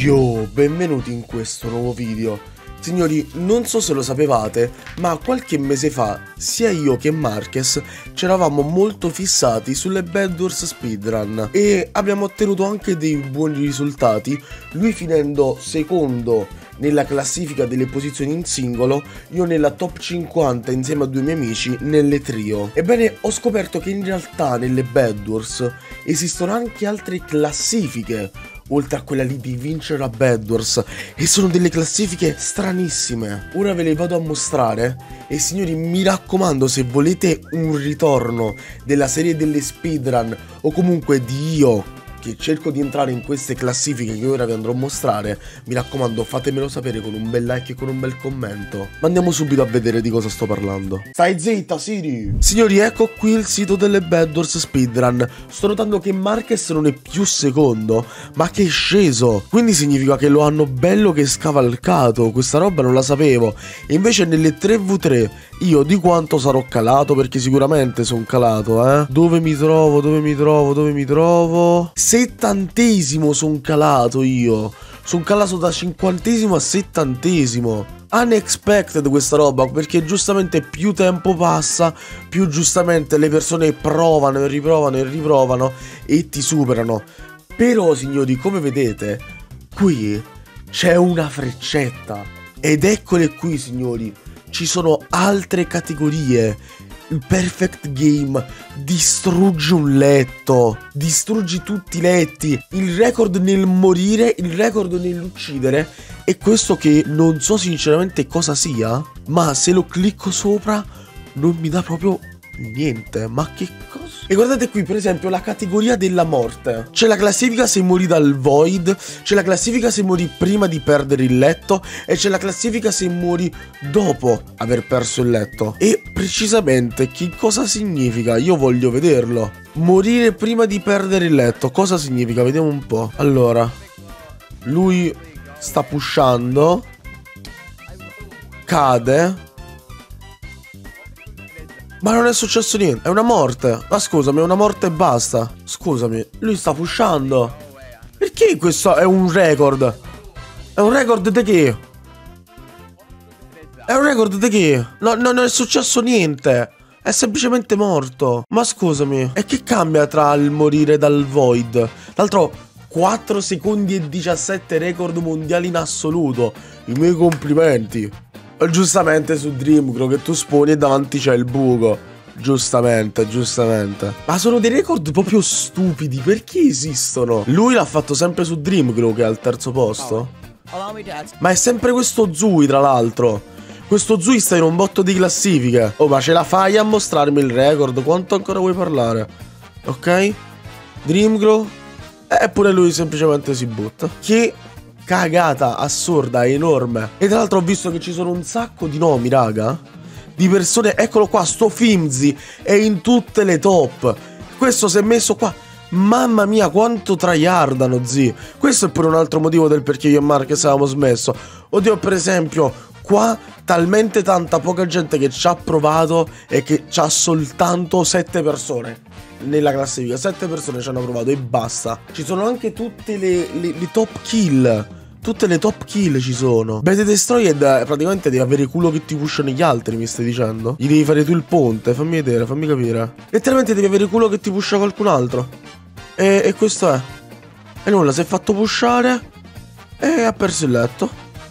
Yo, benvenuti in questo nuovo video. Signori, non so se lo sapevate, ma qualche mese fa sia io che Marques ci eravamo molto fissati sulle Bed Wars speedrun e abbiamo ottenuto anche dei buoni risultati, lui finendo secondo nella classifica delle posizioni in singolo, io nella top 50 insieme a due miei amici nelle trio. Ebbene, ho scoperto che in realtà nelle Bed Wars esistono anche altre classifiche oltre a quella lì di vincere a Bed Wars, e sono delle classifiche stranissime. Ora ve le vado a mostrare e signori, mi raccomando, se volete un ritorno della serie delle speedrun o comunque di io che cerco di entrare in queste classifiche che ora vi andrò a mostrare, mi raccomando, fatemelo sapere con un bel like e con un bel commento. Ma andiamo subito a vedere di cosa sto parlando. Stai zitta, Siri! Signori, ecco qui il sito delle Bed Wars speedrun. Sto notando che Marques non è più secondo, ma che è sceso. Quindi significa che lo hanno bello che scavalcato. Questa roba non la sapevo. E invece nelle 3v3 io di quanto sarò calato? Perché sicuramente sono calato, eh? Dove mi trovo? Dove mi trovo? Dove mi trovo? 70esimo sono calato io. Sono calato da 50esimo a 70esimo. Unexpected questa roba, perché giustamente più tempo passa, più giustamente le persone provano e riprovano e ti superano. Però signori, come vedete, qui c'è una freccetta. Ed eccole qui signori, ci sono altre categorie. Il perfect game, distruggi un letto, distruggi tutti i letti, il record nel morire, il record nell'uccidere. E questo che non so sinceramente cosa sia, ma se lo clicco sopra non mi dà proprio niente. Ma che cosa? E guardate qui per esempio la categoria della morte. C'è la classifica se muori dal void, c'è la classifica se muori prima di perdere il letto e c'è la classifica se muori dopo aver perso il letto. E precisamente che cosa significa? Io voglio vederlo. Morire prima di perdere il letto, cosa significa? Vediamo un po'. Allora, lui sta pushando, cade, ma non è successo niente, è una morte. Ma scusami, è una morte e basta. Scusami, lui sta pushando. Perché questo è un record? È un record di che? È un record di che? No, non è successo niente. È semplicemente morto. Ma scusami, e che cambia tra il morire dal void? Tra l'altro 4 secondi e 17 record mondiali in assoluto. I miei complimenti. Giustamente su Dreamcrow che tu sponi e davanti c'è il buco. Giustamente. Ma sono dei record proprio stupidi. Perché esistono? Lui l'ha fatto sempre su Dreamcrow che è al terzo posto. Ma è sempre questo Zui tra l'altro. Questo Zui sta in un botto di classifiche. Oh, ma ce la fai a mostrarmi il record? Quanto ancora vuoi parlare? Ok? Dreamcrow. Eppure lui semplicemente si butta. Che cagata assurda, enorme. E tra l'altro ho visto che ci sono un sacco di nomi, raga, di persone. Eccolo qua, sto Fimzi è in tutte le top. Questo si è messo qua. Mamma mia, quanto tryhardano, zi. Questo è pure un altro motivo del perché io e Marques avevamo smesso. Oddio, per esempio, qua talmente tanta poca gente che ci ha provato e che c'ha soltanto 7 persone nella classifica. 7 persone ci hanno provato e basta. Ci sono anche tutte le top kill. Tutte le top kill ci sono. Beh, Destroyed praticamente devi avere culo che ti pushano gli altri, mi stai dicendo? Gli devi fare tu il ponte, fammi vedere, fammi capire. Letteralmente devi avere culo che ti pusha qualcun altro. E questo è. E nulla, si è fatto pushare e ha perso il letto.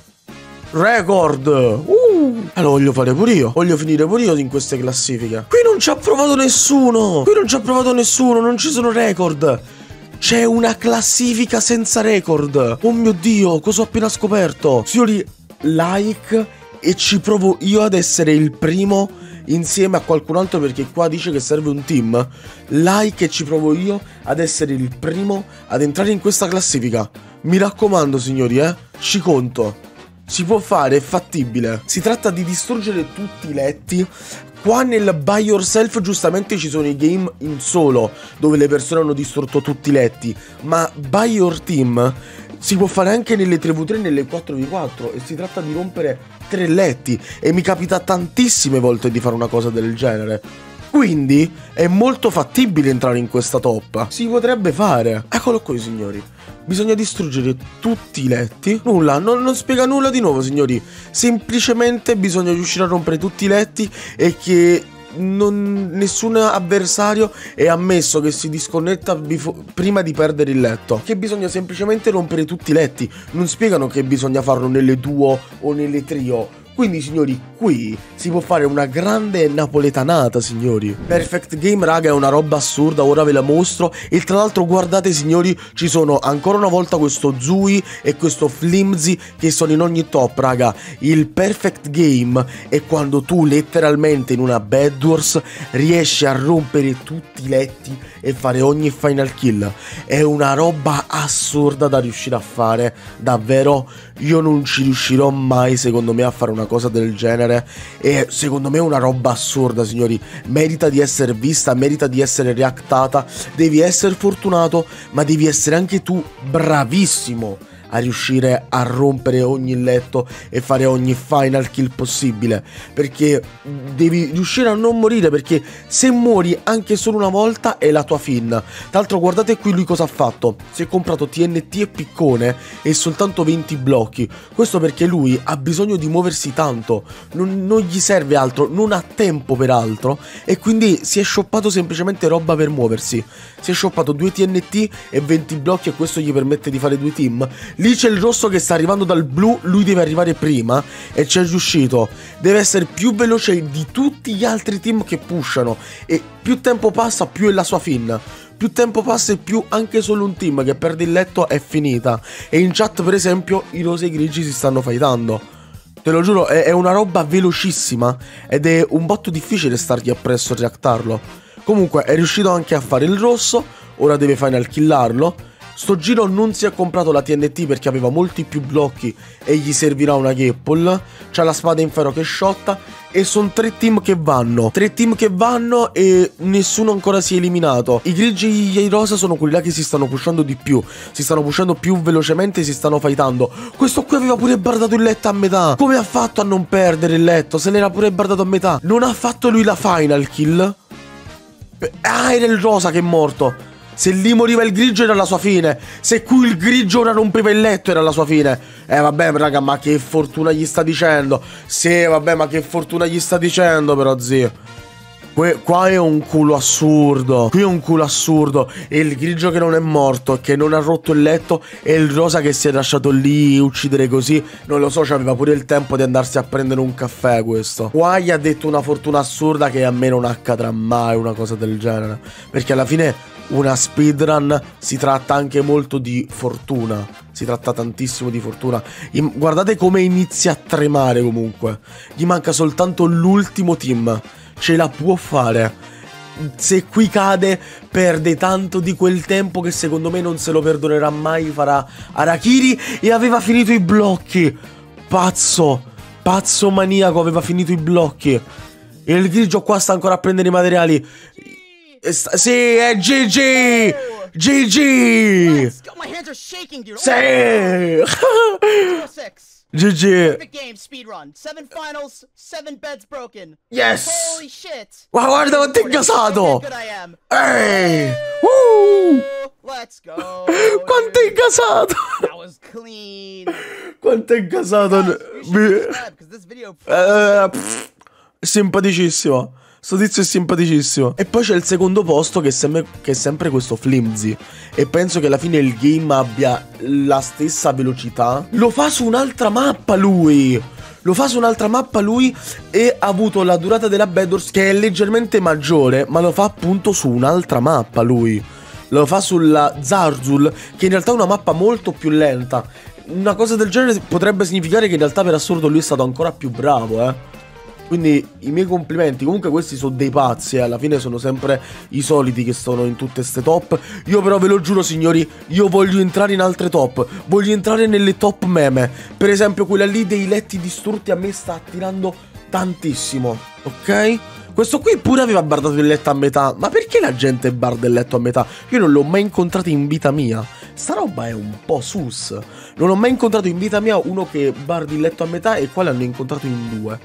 Record. Allora voglio fare pure io. Voglio finire pure io in queste classifiche. Qui non ci ha provato nessuno. Non ci sono record. C'è una classifica senza record. Oh mio Dio, cosa ho appena scoperto? Signori, like e ci provo io ad essere il primo insieme a qualcun altro, perché qua dice che serve un team. Like e ci provo io ad essere il primo ad entrare in questa classifica. Mi raccomando signori, ci conto. Si può fare, è fattibile. Si tratta di distruggere tutti i letti. Qua nel By Yourself giustamente ci sono i game in solo, dove le persone hanno distrutto tutti i letti. Ma By Your Team si può fare anche nelle 3v3 e nelle 4v4. E si tratta di rompere 3 letti. E mi capita tantissime volte di fare una cosa del genere. Quindi è molto fattibile entrare in questa top. Si potrebbe fare. Eccolo qui signori. Bisogna distruggere tutti i letti. Nulla, non spiega nulla di nuovo, signori. Semplicemente bisogna riuscire a rompere tutti i letti e che nessun avversario è ammesso che si disconnetta prima di perdere il letto. Che bisogna semplicemente rompere tutti i letti. Non spiegano che bisogna farlo nelle duo o nelle trio. Quindi signori, qui si può fare una grande napoletanata, signori. Perfect Game, raga, è una roba assurda, ora ve la mostro. E tra l'altro guardate, signori, ci sono ancora una volta questo Zui e questo Flimsy che sono in ogni top, raga. Il Perfect Game è quando tu letteralmente in una Bed Wars riesci a rompere tutti i letti e fare ogni final kill. È una roba assurda da riuscire a fare, davvero. Io non ci riuscirò mai, secondo me, a fare una cosa del genere. E secondo me è una roba assurda, signori. Merita di essere vista, merita di essere reactata. Devi essere fortunato, ma devi essere anche tu bravissimo a riuscire a rompere ogni letto e fare ogni final kill possibile, perché devi riuscire a non morire, perché se muori anche solo una volta è la tua fin. Tra l'altro guardate qui lui cosa ha fatto: si è comprato TNT e piccone e soltanto 20 blocchi. Questo perché lui ha bisogno di muoversi tanto, non gli serve altro, non ha tempo per altro, e quindi si è shoppato semplicemente roba per muoversi. Si è shoppato 2 TNT e 20 blocchi e questo gli permette di fare 2 team. Lì c'è il rosso che sta arrivando dal blu, lui deve arrivare prima e ci è riuscito. Deve essere più veloce di tutti gli altri team che pushano, e più tempo passa più è la sua fin. Più tempo passa e più anche solo un team che perde il letto è finita. E in chat per esempio i rosa e i grigi si stanno fightando. Te lo giuro, è una roba velocissima ed è un botto difficile stargli appresso e reactarlo. Comunque è riuscito anche a fare il rosso, ora deve final killarlo. Sto giro non si è comprato la TNT perché aveva molti più blocchi e gli servirà una Gapple. C'ha la spada in ferro che shotta e sono 3 team che vanno. 3 team che vanno e nessuno ancora si è eliminato. I grigi e i rosa sono quelli là che si stanno pushando di più. Si stanno pushando più velocemente e si stanno fightando. Questo qui aveva pure bardato il letto a metà. Come ha fatto a non perdere il letto? Se l'era pure bardato a metà. Non ha fatto lui la final kill? Ah, era il rosa che è morto. Se lì moriva il grigio era la sua fine. Se qui il grigio ora rompeva il letto era la sua fine. Vabbè raga, ma che fortuna gli sta dicendo? Sì vabbè, ma che fortuna gli sta dicendo però, zio? Qua è un culo assurdo. Qui è un culo assurdo. E il grigio che non è morto, che non ha rotto il letto, e il rosa che si è lasciato lì uccidere così. Non lo so, c'aveva pure il tempo di andarsi a prendere un caffè questo. Qua gli ha detto una fortuna assurda che a me non accadrà mai una cosa del genere, perché alla fine una speedrun si tratta anche molto di fortuna. Si tratta tantissimo di fortuna. Guardate come inizia a tremare comunque. Gli manca soltanto l'ultimo team. Ce la può fare. Se qui cade perde tanto di quel tempo che secondo me non se lo perdonerà mai. Farà Harakiri e aveva finito i blocchi. Pazzo. Pazzo maniaco, aveva finito i blocchi. E il grigio qua sta ancora a prendere i materiali. Sì, è GG! GG! Sì! GG! Yes! Wow, guarda quanto è gasato! Ehi! Quanto è gasato! Quanto è gasato! Simpaticissimo. Sto tizio è simpaticissimo. E poi c'è il secondo posto che è sempre questo Flimsy. E penso che alla fine il game abbia la stessa velocità. Lo fa su un'altra mappa lui. Lo fa su un'altra mappa lui e ha avuto la durata della Bed Wars che è leggermente maggiore, ma lo fa appunto su un'altra mappa lui. Lo fa sulla Zarzul, che in realtà è una mappa molto più lenta. Una cosa del genere potrebbe significare che in realtà per assurdo lui è stato ancora più bravo, Quindi i miei complimenti. Comunque questi sono dei pazzi, alla fine sono sempre i soliti che sono in tutte ste top. Io però ve lo giuro signori, io voglio entrare in altre top. Voglio entrare nelle top meme. Per esempio quella lì dei letti distrutti a me sta attirando tantissimo, ok? Questo qui pure aveva bardato il letto a metà. Ma perché la gente barda il letto a metà? Io non l'ho mai incontrato in vita mia. Sta roba è un po' sus. Non ho mai incontrato in vita mia uno che bardi il letto a metà, e qua l'hanno incontrato in 2.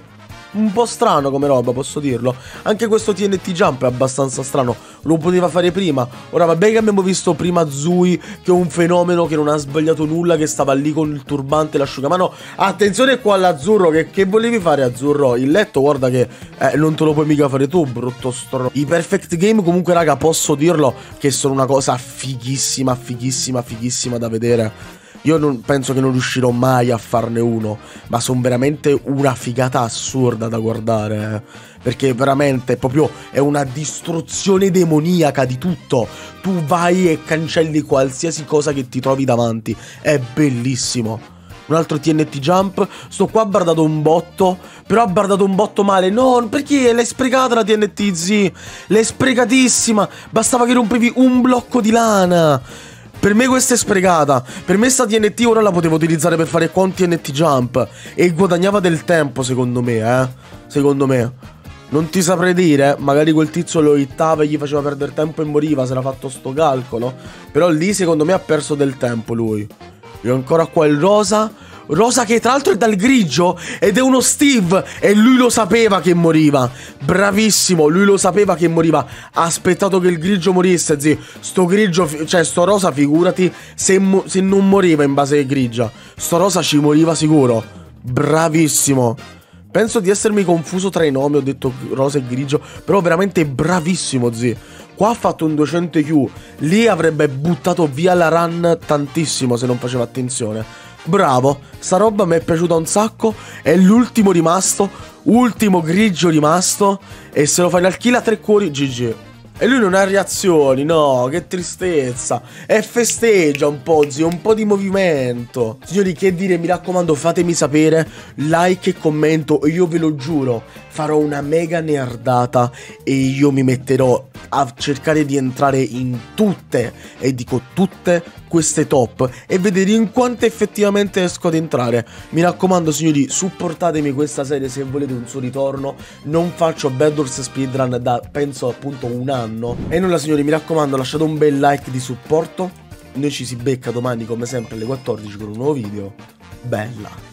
un po' strano come roba, posso dirlo. Anche questo TNT Jump è abbastanza strano. Lo poteva fare prima. Ora va bene che abbiamo visto prima Zui, che è un fenomeno, che non ha sbagliato nulla, che stava lì con il turbante e l'asciugamano. Attenzione qua all'azzurro, che volevi fare azzurro? Il letto guarda che non te lo puoi mica fare tu, brutto stro. I perfect game comunque raga, posso dirlo che sono una cosa fighissima, fighissima, fighissima da vedere. Io non penso che non riuscirò mai a farne uno, ma sono veramente una figata assurda da guardare, perché veramente proprio è una distruzione demoniaca di tutto. Tu vai e cancelli qualsiasi cosa che ti trovi davanti, è bellissimo. Un altro TNT Jump, sto qua ha bardato un botto, però ha bardato un botto male. No, perché l'hai sprecata la TNT, zi? L'hai sprecatissima, bastava che rompevi un blocco di lana. Per me questa è sprecata. Per me sta TNT ora la potevo utilizzare per fare qua un TNT Jump e guadagnava del tempo, secondo me, secondo me. Non ti saprei dire, magari quel tizio lo hittava e gli faceva perdere tempo e moriva, se era fatto sto calcolo. Però lì secondo me ha perso del tempo lui. Io ancora qua il rosa. Rosa che tra l'altro è dal grigio ed è uno Steve e lui lo sapeva che moriva. Bravissimo, lui lo sapeva che moriva. Ha aspettato che il grigio morisse, zi. Sto grigio, cioè sto rosa figurati se non moriva in base ai grigia. Sto rosa ci moriva sicuro. Bravissimo. Penso di essermi confuso tra i nomi, ho detto rosa e grigio, però veramente bravissimo, zi. Qua ha fatto un 200 Q, lì avrebbe buttato via la run tantissimo se non faceva attenzione. Bravo, sta roba mi è piaciuta un sacco. È l'ultimo rimasto, ultimo grigio rimasto, e se lo fai nel kill a 3 cuori, GG. E lui non ha reazioni, no, che tristezza. E festeggia un po', zio, un po' di movimento. Signori, che dire, mi raccomando, fatemi sapere, like e commento, e io ve lo giuro, farò una mega nerdata e io mi metterò a cercare di entrare in tutte, e dico tutte, queste top e vedere in quante effettivamente esco ad entrare. Mi raccomando signori, supportatemi questa serie se volete un suo ritorno. Non faccio Bed Wars speedrun da penso appunto un anno. E nulla signori, mi raccomando, lasciate un bel like di supporto. Noi ci si becca domani come sempre alle 14 con un nuovo video. Bella.